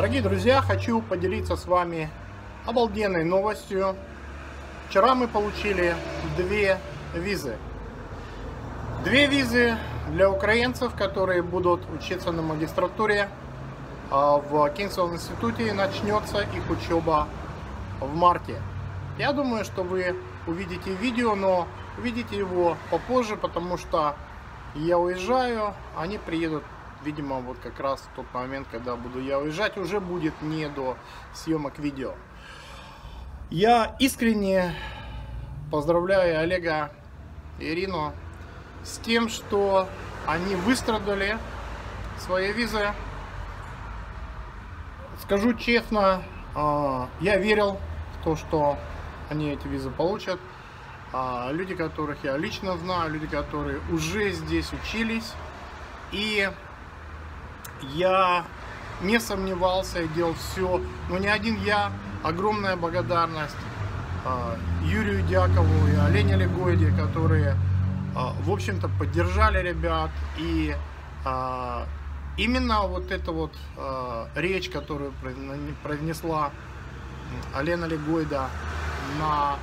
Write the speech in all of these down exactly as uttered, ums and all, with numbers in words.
Дорогие друзья, хочу поделиться с вами обалденной новостью. Вчера мы получили две визы. Две визы для украинцев, которые будут учиться на магистратуре в Кингсонском институте. Начнется их учеба в марте. Я думаю, что вы увидите видео, но увидите его попозже, потому что я уезжаю, они приедут, видимо, вот как раз в тот момент, когда буду я уезжать, уже будет не до съемок видео. Я искренне поздравляю Олега и Ирину с тем, что они выстрадали свои визы. Скажу честно, я верил в то, что они эти визы получат. Люди, которых я лично знаю, люди, которые уже здесь учились. И я не сомневался и делал все, но не один я. Огромная благодарность Юрию Дякову и Олене Легойде, которые, в общем-то, поддержали ребят. И именно вот эта вот речь, которую произнесла Олена Легойда на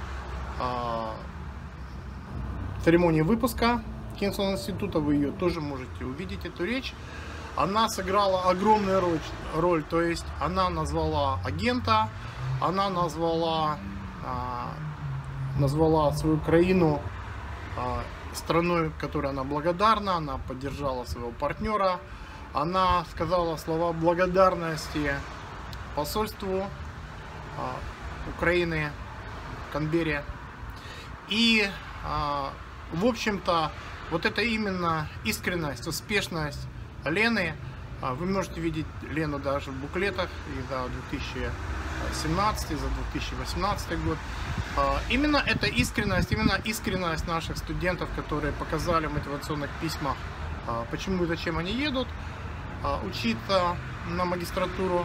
церемонии выпуска Кингсонского института, вы ее тоже можете увидеть, эту речь. Она сыграла огромную роль, роль, то есть она назвала агента, она назвала, а, назвала свою Украину а, страной, которой она благодарна, она поддержала своего партнера, она сказала слова благодарности посольству а, Украины в Канберре. И а, в общем-то, вот это именно искренность, успешность Лены. Вы можете видеть Лену даже в буклетах и за две тысячи семнадцатый, за две тысячи восемнадцатый год. Именно эта искренность, именно искренность наших студентов, которые показали в мотивационных письмах, почему и зачем они едут учиться на магистратуру,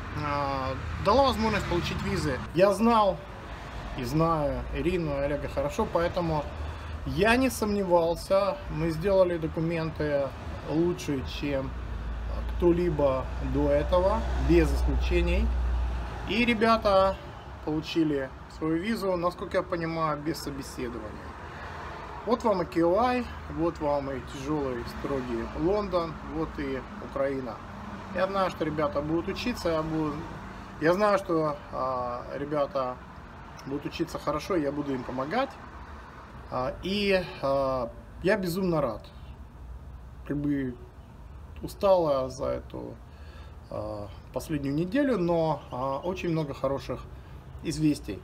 дала возможность получить визы. Я знал и знаю Ирину и Олега хорошо, поэтому я не сомневался. Мы сделали документы лучше, чем кто-либо до этого, без исключений. И ребята получили свою визу, насколько я понимаю, без собеседования. Вот вам и кей эл ай, вот вам и тяжелый, строгий Лондон, вот и Украина. Я знаю, что ребята будут учиться, я, буду... я знаю, что а, ребята будут учиться хорошо, я буду им помогать. А, и а, я безумно рад. Как бы устала за эту а, последнюю неделю, но а, очень много хороших известий.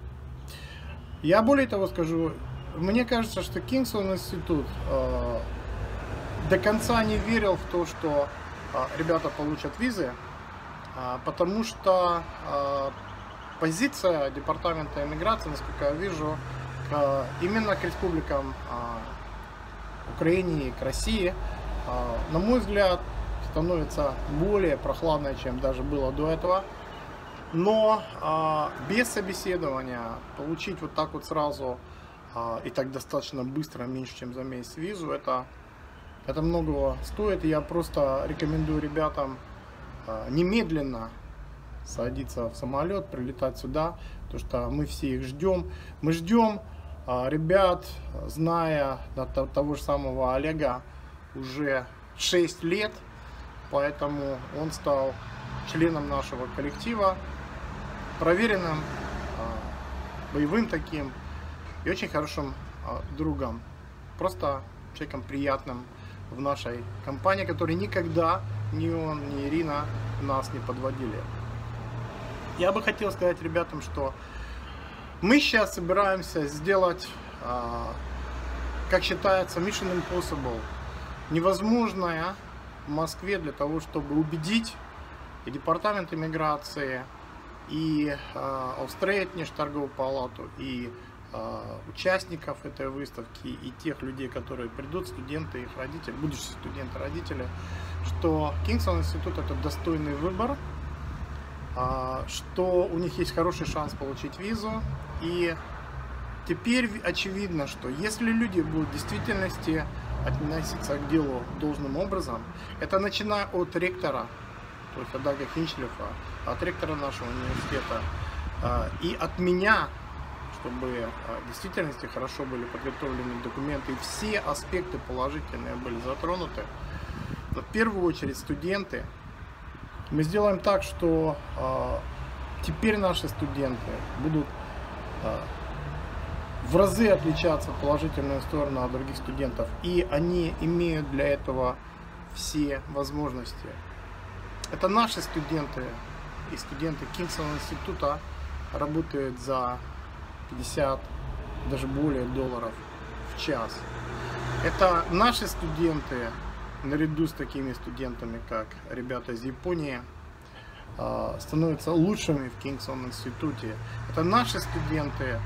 Я более того скажу, мне кажется, что Кингсонский институт а, до конца не верил в то, что а, ребята получат визы, а, потому что а, позиция департамента иммиграции, насколько я вижу, а, именно к республикам а, Украине и к России, на мой взгляд, становится более прохладной, чем даже было до этого. Но а, без собеседования получить вот так вот сразу а, и так достаточно быстро, меньше чем за месяц визу, это, это многого стоит. Я просто рекомендую ребятам а, немедленно садиться в самолет, прилетать сюда, потому что мы все их ждем. Мы ждем а, ребят, зная того же самого Олега уже шесть лет, поэтому он стал членом нашего коллектива, проверенным, боевым таким и очень хорошим другом, просто человеком приятным в нашей компании, который никогда ни он, ни Ирина нас не подводили. Я бы хотел сказать ребятам, что мы сейчас собираемся сделать, как считается, Mission Impossible, невозможное в Москве для того, чтобы убедить и департамент иммиграции, и э, Австрейт торговую палату, и э, участников этой выставки, и тех людей, которые придут, студенты, их родители, будущие студенты, родители, что Кингсонский институт это достойный выбор, э, что у них есть хороший шанс получить визу. И теперь очевидно, что если люди будут в действительности относиться к делу должным образом, это начиная от ректора, то есть от Дага Хинчлифа, от ректора нашего университета и от меня, чтобы в действительности хорошо были подготовлены документы и все аспекты положительные были затронуты. В первую очередь студенты. Мы сделаем так, что теперь наши студенты будут в разы отличаться в положительную сторону от других студентов, и они имеют для этого все возможности. Это наши студенты и студенты Кингстон института работают за пятьдесят, даже более долларов в час. Это наши студенты, наряду с такими студентами, как ребята из Японии, становятся лучшими в Кингстон институте. Это наши студенты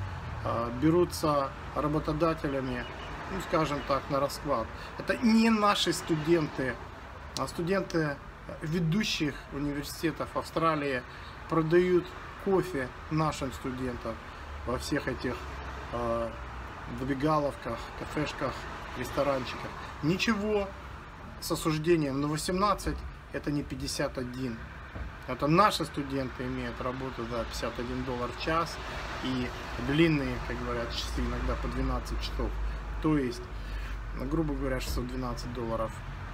берутся работодателями, ну, скажем так, на расклад. Это не наши студенты, а студенты ведущих университетов Австралии продают кофе нашим студентам во всех этих э, забегаловках, кафешках, ресторанчиках. Ничего с осуждением, но восемнадцать это не пятьдесят один. Это наши студенты имеют работу за пятьдесят один доллар в час и длинные, как говорят, часы иногда по двенадцать часов. То есть, грубо говоря, шестьсот двенадцать долларов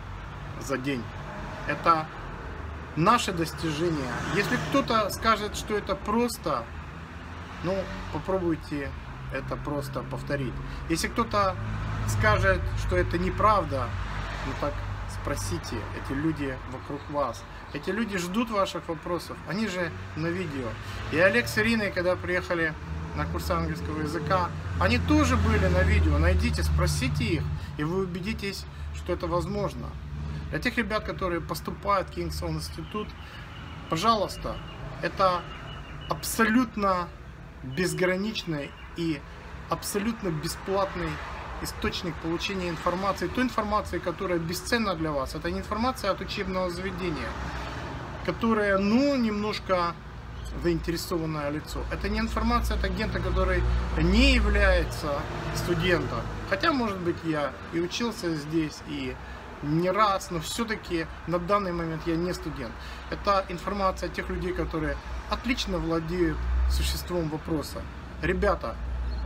за день. Это наше достижение. Если кто-то скажет, что это просто, ну, попробуйте это просто повторить. Если кто-то скажет, что это неправда, ну так спросите, эти люди вокруг вас. Эти люди ждут ваших вопросов, они же на видео. И Олег с Ириной, когда приехали на курс английского языка, они тоже были на видео. Найдите, спросите их, и вы убедитесь, что это возможно. Для тех ребят, которые поступают в Кингстон институт, пожалуйста, это абсолютно безграничный и абсолютно бесплатный источник получения информации, той информации, которая бесценна для вас. Это не информация от учебного заведения, которая, ну, немножко заинтересованное лицо. Это не информация от агента, который не является студентом. Хотя, может быть, я и учился здесь, и не раз, но все-таки на данный момент я не студент. Это информация от тех людей, которые отлично владеют существом вопроса. Ребята,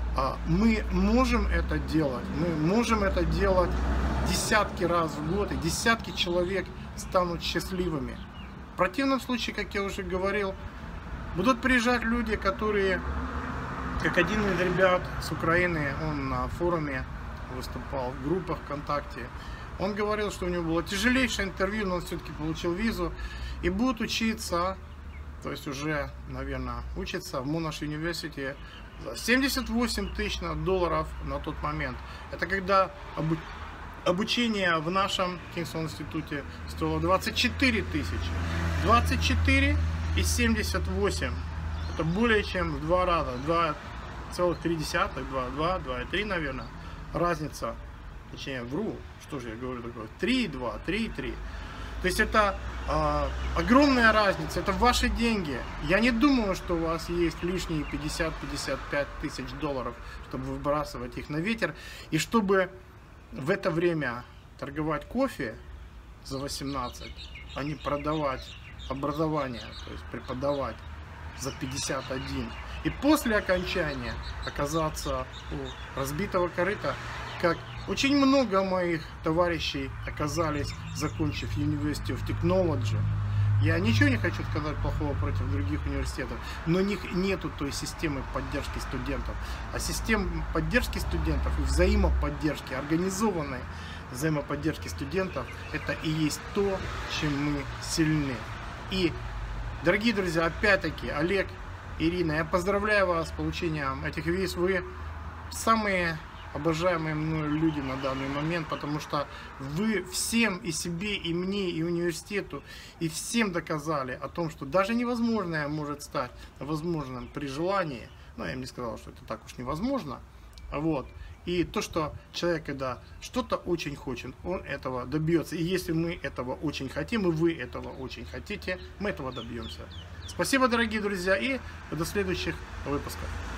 мы можем это делать, мы можем это делать десятки раз в год, и десятки человек станут счастливыми. В противном случае, как я уже говорил, будут приезжать люди, которые, как один из ребят с Украины, он на форуме выступал, в группах ВКонтакте, он говорил, что у него было тяжелейшее интервью, но он все-таки получил визу, и будет учиться, то есть уже, наверное, учится в Monash University за семьдесят восемь тысяч долларов на тот момент. Это когда обу обучение в нашем Кингстон институте стоило двадцать четыре тысячи. двадцать четыре и семьдесят восемь. Это более чем в два раза. два целых три десятых, два, два, два и три, наверное. Разница. Точнее, вру. Что же я говорю такое? три и два, три и три. То есть это э, огромная разница, это ваши деньги. Я не думаю, что у вас есть лишние пятьдесят-пятьдесят пять тысяч долларов, чтобы выбрасывать их на ветер. И чтобы в это время торговать кофе за восемнадцать, а не продавать образование, то есть преподавать за пятьдесят один. И после окончания оказаться у разбитого корыта, как очень много моих товарищей оказались, закончив University of Technology. Я ничего не хочу сказать плохого против других университетов, но у них нету той системы поддержки студентов. А система поддержки студентов и взаимоподдержки, организованной взаимоподдержки студентов, это и есть то, чем мы сильны. И, дорогие друзья, опять-таки, Олег, Ирина, я поздравляю вас с получением этих виз. Вы самые обожаемые мною люди на данный момент, потому что вы всем, и себе, и мне, и университету, и всем доказали о том, что даже невозможное может стать возможным при желании. Но я им не сказал, что это так уж невозможно. Вот. И то, что человек, когда что-то очень хочет, он этого добьется. И если мы этого очень хотим, и вы этого очень хотите, мы этого добьемся. Спасибо, дорогие друзья, и до следующих выпусков.